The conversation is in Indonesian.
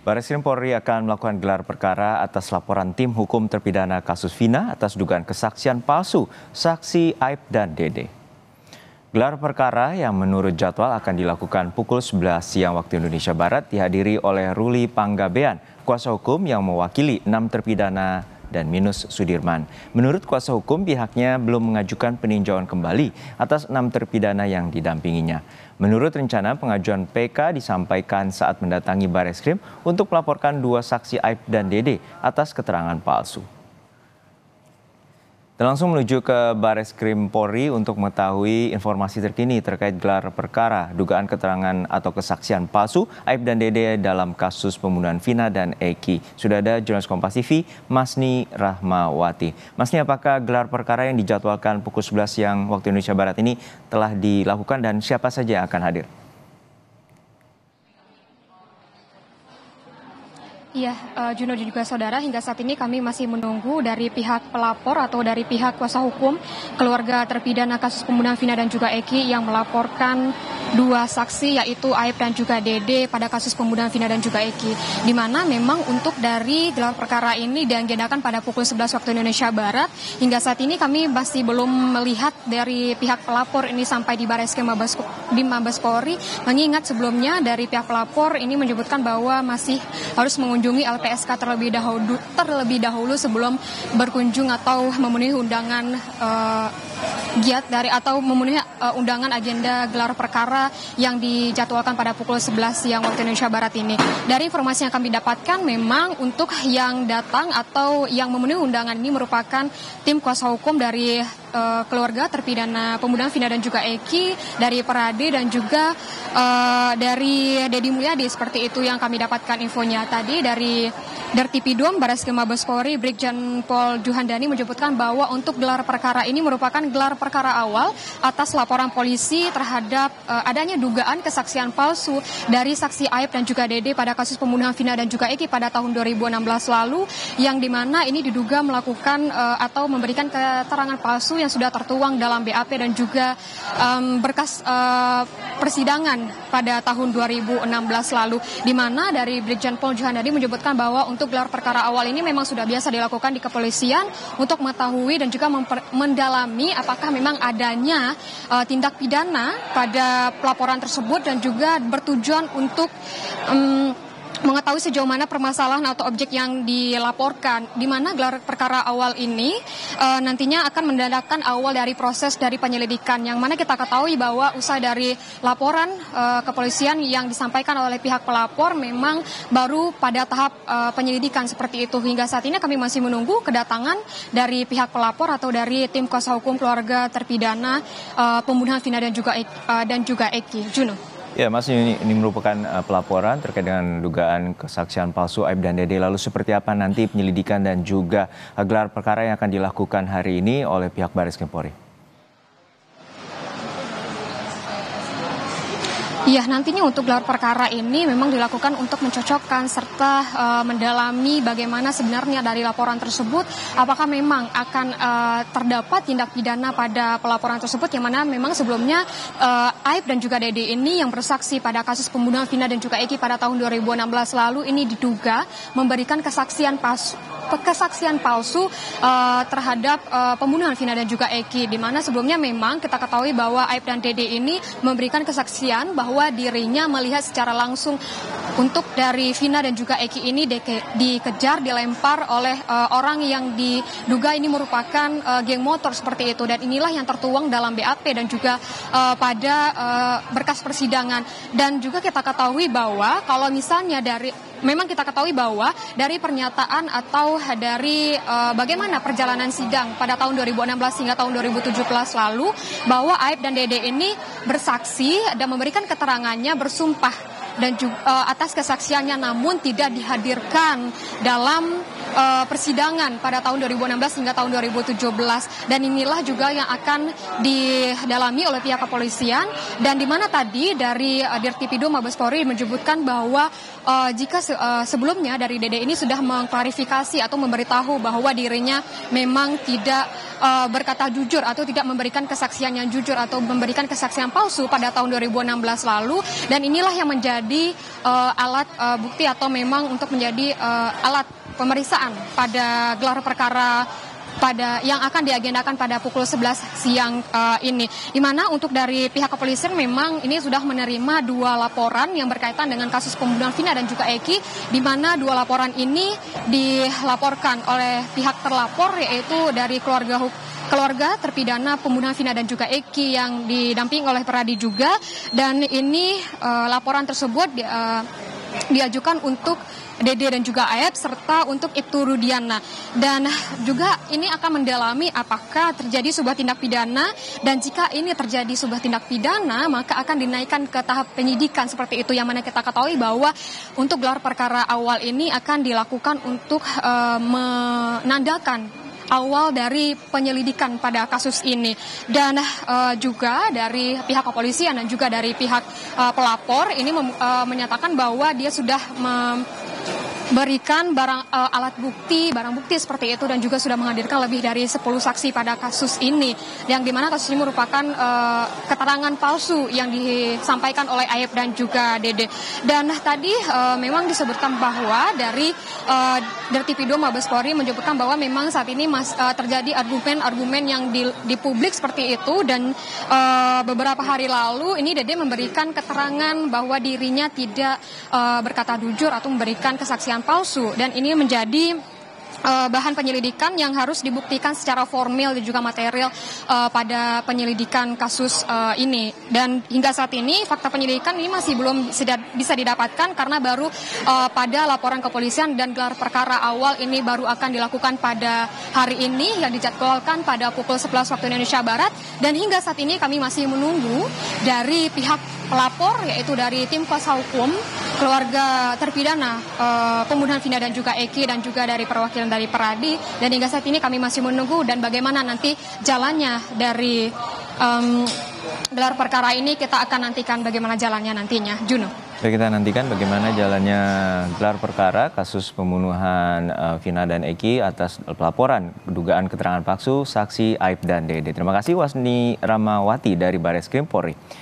Bareskrim Polri akan melakukan gelar perkara atas laporan tim hukum terpidana kasus Vina atas dugaan kesaksian palsu saksi Aib dan Dede. Gelar perkara yang menurut jadwal akan dilakukan pukul 11 siang waktu Indonesia Barat dihadiri oleh Ruli Panggabean, kuasa hukum yang mewakili 6 terpidana dan Minus Sudirman. Menurut kuasa hukum, pihaknya belum mengajukan peninjauan kembali atas 6 terpidana yang didampinginya. Menurut rencana, pengajuan PK disampaikan saat mendatangi Bareskrim untuk melaporkan 2 saksi Aib dan Dede atas keterangan palsu. Dan langsung menuju ke Bareskrim Polri untuk mengetahui informasi terkini terkait gelar perkara dugaan keterangan atau kesaksian palsu Aib dan Dede dalam kasus pembunuhan Vina dan Eki. Sudah ada jurnalis Kompas TV, Masni Rahmawati. Masni, apakah gelar perkara yang dijadwalkan pukul 11 siang waktu Indonesia Barat ini telah dilakukan dan siapa saja yang akan hadir? Iya, Juno dan juga saudara, hingga saat ini kami masih menunggu dari pihak pelapor atau dari pihak kuasa hukum keluarga terpidana kasus pembunuhan Vina dan juga Eki yang melaporkan 2 saksi yaitu Aib dan juga Dede pada kasus pembunuhan Vina dan juga Eki. Di mana memang untuk dari gelar perkara ini diagendakan pada pukul 11 waktu Indonesia Barat. Hingga saat ini kami masih belum melihat dari pihak pelapor ini sampai di Bareskrim Mabes Polri, mengingat sebelumnya dari pihak pelapor ini menyebutkan bahwa masih harus mengunjungi LPSK terlebih dahulu sebelum berkunjung atau memenuhi undangan giat dari atau memenuhi undangan agenda gelar perkara yang dijadwalkan pada pukul 11 siang waktu Indonesia Barat ini. Dari informasi yang kami dapatkan, memang untuk yang datang atau yang memenuhi undangan ini merupakan tim kuasa hukum dari keluarga terpidana pembunuhan Vina dan juga Eki, dari Perade dan juga dari Dedi Mulyadi. Seperti itu yang kami dapatkan infonya tadi dari Dirtipidum Bareskrim Mabes Polri. Brigjen Pol Juhandani menyebutkan bahwa untuk gelar perkara ini merupakan gelar perkara awal atas laporan polisi terhadap adanya dugaan kesaksian palsu dari saksi Aib dan juga Dede pada kasus pembunuhan Vina dan juga Eki pada tahun 2016 lalu, yang dimana ini diduga melakukan atau memberikan keterangan palsu yang sudah tertuang dalam BAP dan juga berkas persidangan pada tahun 2016 lalu, di mana dari Brigjen Pol Juhandani menyebutkan bahwa untuk gelar perkara awal ini memang sudah biasa dilakukan di kepolisian untuk mengetahui dan juga mendalami apakah memang adanya tindak pidana pada pelaporan tersebut dan juga bertujuan untuk mengetahui sejauh mana permasalahan atau objek yang dilaporkan, di mana gelar perkara awal ini nantinya akan mendadakan awal dari proses dari penyelidikan, yang mana kita ketahui bahwa usai dari laporan kepolisian yang disampaikan oleh pihak pelapor memang baru pada tahap penyelidikan seperti itu. Hingga saat ini kami masih menunggu kedatangan dari pihak pelapor atau dari tim kuasa hukum keluarga terpidana pembunuhan Vina dan juga Eki. Juno. Ya, Mas, ini merupakan pelaporan terkait dengan dugaan kesaksian palsu Aib dan Dede. Lalu seperti apa nanti penyelidikan dan juga gelar perkara yang akan dilakukan hari ini oleh pihak Bareskrim Polri? Ya, nantinya untuk gelar perkara ini memang dilakukan untuk mencocokkan serta mendalami bagaimana sebenarnya dari laporan tersebut, apakah memang akan terdapat tindak pidana pada pelaporan tersebut, yang mana memang sebelumnya Aib dan juga Dede ini yang bersaksi pada kasus pembunuhan Vina dan juga Eki pada tahun 2016 lalu ini diduga memberikan kesaksian palsu terhadap pembunuhan Vina dan juga Eki, di mana sebelumnya memang kita ketahui bahwa Aib dan Dede ini memberikan kesaksian bahwa dirinya melihat secara langsung untuk dari Vina dan juga Eki ini dikejar, dilempar oleh orang yang diduga ini merupakan geng motor seperti itu, dan inilah yang tertuang dalam BAP dan juga pada berkas persidangan. Dan juga kita ketahui bahwa kalau misalnya memang kita ketahui bahwa dari pernyataan atau dari bagaimana perjalanan sidang pada tahun 2016 hingga tahun 2017 lalu, bahwa Aib dan Dede ini bersaksi dan memberikan keterangannya, bersumpah dan juga atas kesaksiannya, namun tidak dihadirkan dalam persidangan pada tahun 2016 hingga tahun 2017, dan inilah juga yang akan didalami oleh pihak kepolisian, dan di mana tadi dari Dirtipidum Mabes Polri menyebutkan bahwa jika sebelumnya dari Dede ini sudah mengklarifikasi atau memberitahu bahwa dirinya memang tidak berkata jujur atau tidak memberikan kesaksian yang jujur atau memberikan kesaksian palsu pada tahun 2016 lalu, dan inilah yang menjadi menjadi alat bukti atau memang untuk menjadi alat pemeriksaan pada gelar perkara yang akan diagendakan pada pukul 11 siang ini. Di mana untuk dari pihak kepolisian memang ini sudah menerima 2 laporan yang berkaitan dengan kasus pembunuhan Vina dan juga Eki, di mana 2 laporan ini dilaporkan oleh pihak terlapor, yaitu dari keluarga terpidana pembunuhan Vina dan juga Eki yang didampingi oleh Peradi juga. Dan ini laporan tersebut diajukan untuk Dede dan juga Ayep serta untuk Ibtu Rudiana, dan juga ini akan mendalami apakah terjadi sebuah tindak pidana, dan jika ini terjadi sebuah tindak pidana maka akan dinaikkan ke tahap penyidikan seperti itu, yang mana kita ketahui bahwa untuk gelar perkara awal ini akan dilakukan untuk menandakan awal dari penyelidikan pada kasus ini. Dan juga dari pihak kepolisian dan juga dari pihak pelapor ini menyatakan bahwa dia sudah memberikan barang bukti seperti itu, dan juga sudah menghadirkan lebih dari 10 saksi pada kasus ini, yang dimana kasus ini merupakan keterangan palsu yang disampaikan oleh Ayep dan juga Dede. Dan tadi memang disebutkan bahwa dari Dirtipidum Mabes Polri menyebutkan bahwa memang saat ini terjadi argumen-argumen yang di publik seperti itu, dan beberapa hari lalu ini Dede memberikan keterangan bahwa dirinya tidak berkata jujur atau memberikan kesaksian palsu, dan ini menjadi bahan penyelidikan yang harus dibuktikan secara formil dan juga material pada penyelidikan kasus ini. Dan hingga saat ini fakta penyelidikan ini masih belum bisa didapatkan karena baru pada laporan kepolisian, dan gelar perkara awal ini baru akan dilakukan pada hari ini yang dijadwalkan pada pukul 11 waktu Indonesia Barat. Dan hingga saat ini kami masih menunggu dari pihak pelapor, yaitu dari tim kuasa hukum keluarga terpidana pembunuhan Vina dan juga Eki, dan juga dari perwakilan dari Peradi. Dan hingga saat ini kami masih menunggu, dan bagaimana nanti jalannya dari gelar perkara ini kita akan nantikan bagaimana jalannya nantinya. Juno. Baik, kita nantikan bagaimana jalannya gelar perkara kasus pembunuhan Vina dan Eki atas pelaporan dugaan keterangan palsu saksi Aib dan Dede. Terima kasih Wasni Ramawati dari Barreskrim Polri.